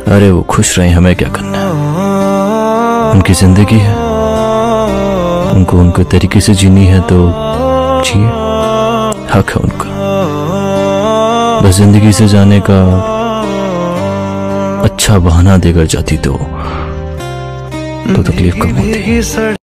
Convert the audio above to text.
अरे वो खुश रहे, हमें क्या करना है। उनकी जिंदगी है, उनको उनके तरीके से जीनी है तो जिए, हक है उनका। बस जिंदगी से जाने का अच्छा बहाना देकर जाती तो तकलीफ कम होती।